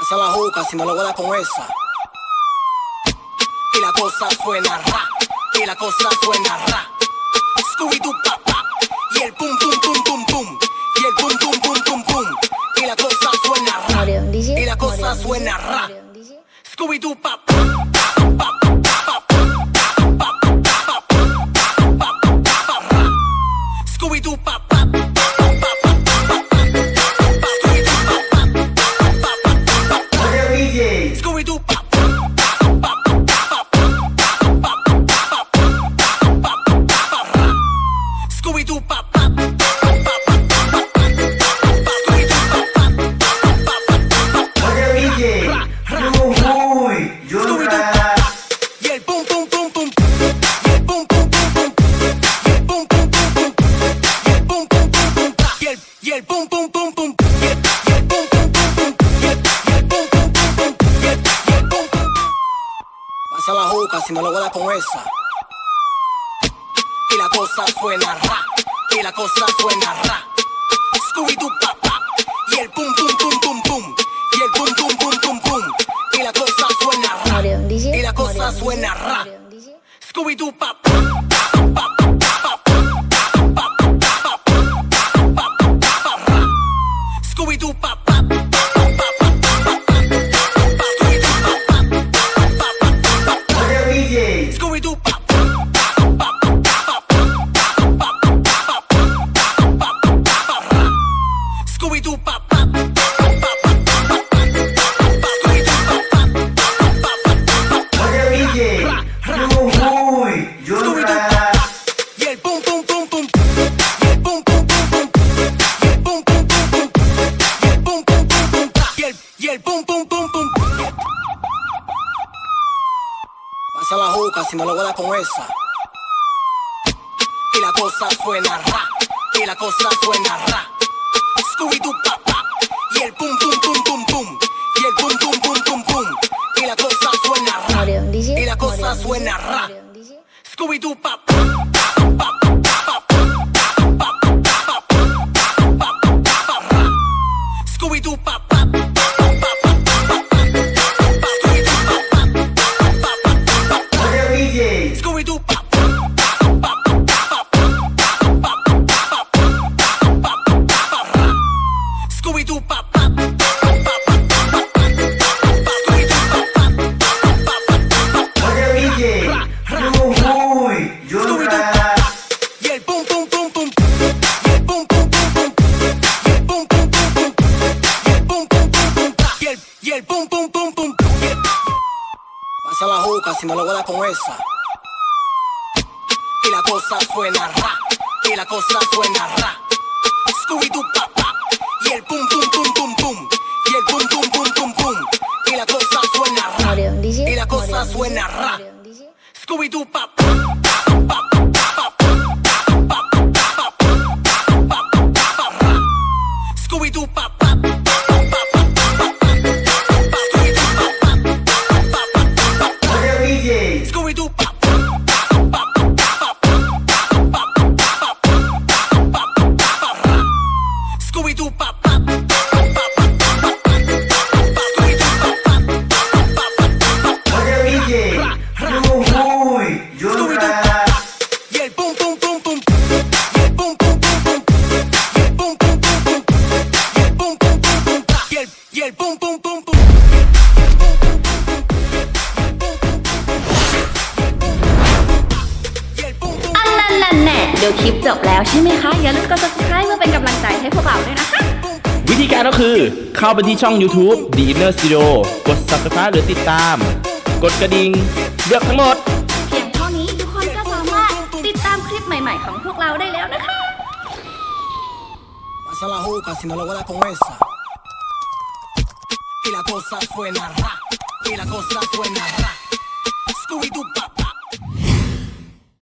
Pasa la juca si no lo vuelas con esa. Y la cosa suena ra, y la cosa suena ra. Scooby-Doo papá, y el pum pum pum pum pum, y el pum pum pum pum pum, y la cosa suena ra, y la cosa suena ra. Scooby-Doo papá. Scooby-Doo papá. Scooby-Doo papá. Scooby-Doo papá. Y el pum pum pum pum, y el pum pum pum pum, y el pum pum pum pum, y el pum pum pum pum, y el pum pum pum pum, y el pum pum pum pum, y el pum pum pum pum, y el pum pum. Pasa la juca si no lo vuelas con esa. Y la cosa suena ra, y la cosa suena ra. Scooby-Doo papá, y el pum pum pum pum pum, y el pum pum pum pum pum, y la cosa suena ra, y la cosa suena ra. Scooby-Doo papá. Scooby-Doo papá. Scooby-Doo papá. Scooby-Doo papá. Y el pum pum pum pum, y el pum pum pum pum, y el pum pum pum pum, y el pum pum pum pum, y el pum pum pum pum. Pasa la juca si no lo vuelas con esa. Y la cosa suena ra, y la cosa suena ra. Scooby-Doo papá, y el pum pum pum pum pum, y el pum pum pum pum pum, y la cosa suena ra, y la cosa suena ra. Scooby-Doo papá. Scooby-Doo papá. Scooby-Doo papá. Scooby-Doo papá. Y el pum pum pum pum, y el pum pum pum pum, y el pum pum pum pum, y el pum pum pum pum, y el pum pum pum pum. Pasa la juca si no lo vuelas con esa. Y la cosa suena ra, y la cosa suena ra. Scooby-Doo papá, y el pum pum pum pum pum, y el pum pum pum pum pum, y la cosa suena ra, y la cosa suena ra. Scooby-Doo papá. Scooby-Doo papá. Scooby-Doo papá. Scooby-Doo papá. Y el pum pum pum pum, y el pum pum pum pum, y el pum pum pum pum, y el pum pum pum pum, y el pum pum pum pum. นั่นแน่ดูคลิปจบแล้วใช่ไหมคะอย่าลืมกด subscribe เพื่อเป็นกำลังใจให้พวกเราด้วยนะคะวิธีการก็คือเข้าไปที่ช่อง YouTube The Inner Studio กด subscribe หรือติดตามกดกระดิ่งเลือกทั้งหมดเพียงเท่านี้ทุกคนก็สามารถติดตามคลิปใหม่ๆของพวกเราได้แล้วนะคะ Pasa la juca si no lo vuelas con esa. Y la cosa suena ra, y la cosa suena ra. Scooby-Doo papá.